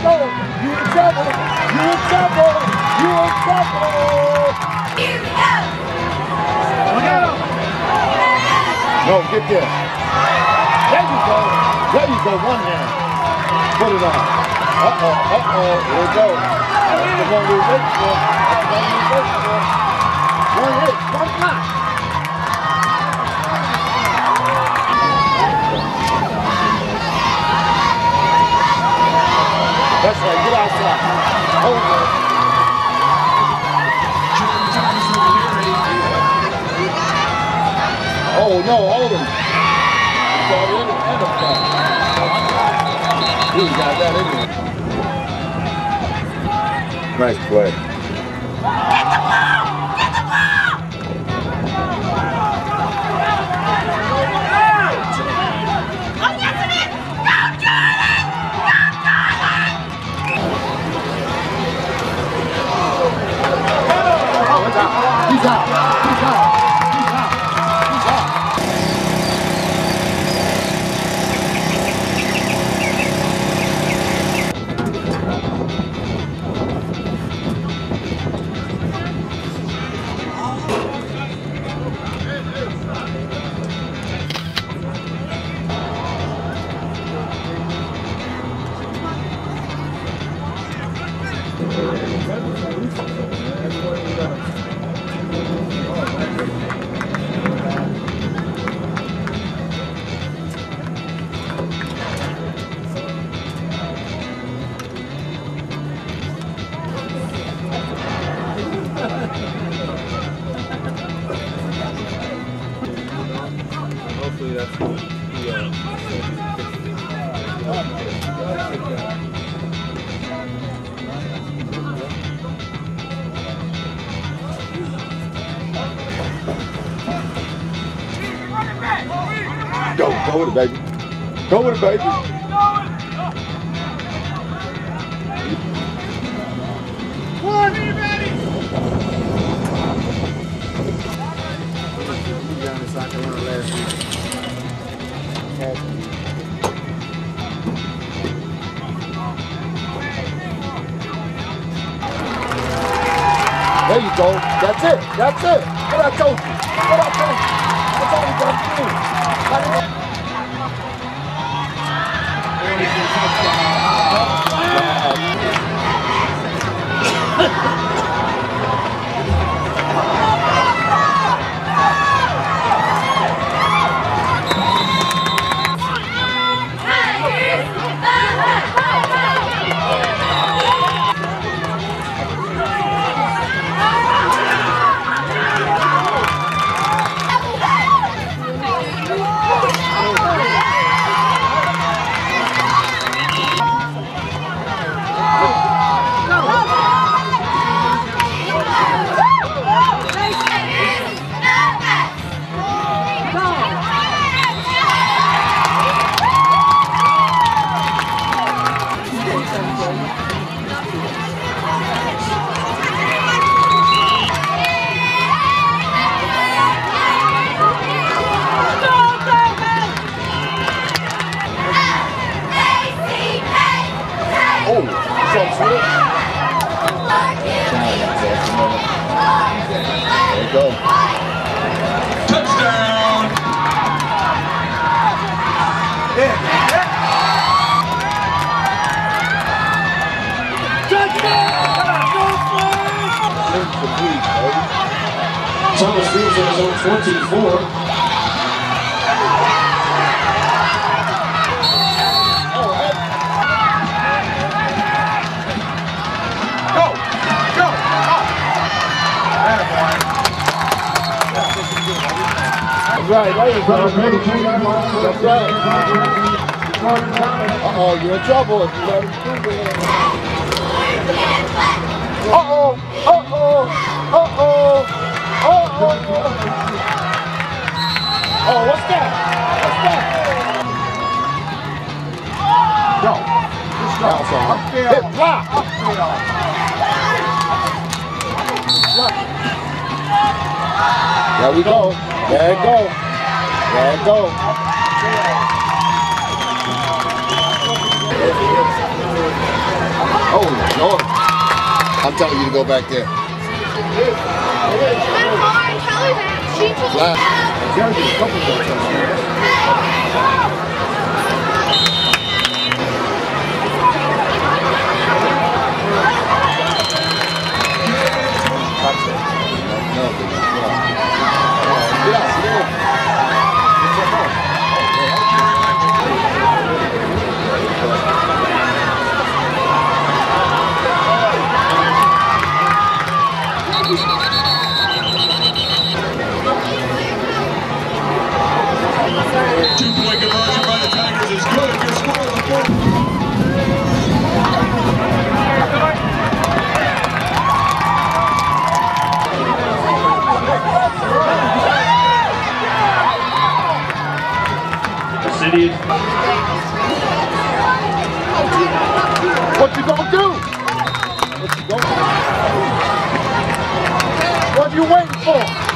go. You in trouble. You in trouble. You in trouble. No, get there. There you go. There you go. One hand. Put it on. Uh-oh. Uh-oh. Here we go. That's the one we wait for. That's the one we wait for. One hit. One block. That's right. Get outside. Over. Oh, no. Hold him. He got that in there. Nice play. Get the ball! Get the ball! Oh, yes it is! Go, Jordan! Go, Jordan! He's out. He's out. He's out. He's out. Hopefully that's the Go with it, baby. Go with it, baby. One, be ready! There you go. That's it. That's it. What I told you. What I told you. That's all you got to do. Oh, there you go. Touchdown! Thomas Fields on his own 24. Right, there you go. That's right. Uh-oh, you're in trouble if you let him do it. Uh-oh, uh-oh, uh-oh, uh-oh. Oh, what's that? What's that? Go. Just go. Hit block. There we go. There it go. There it go. Oh, Lord. I'm telling you to go back there. Flat. There's a couple of Two-point conversion by the Tigers is good. Your score on the board. The city. What you gonna do? What you waiting for?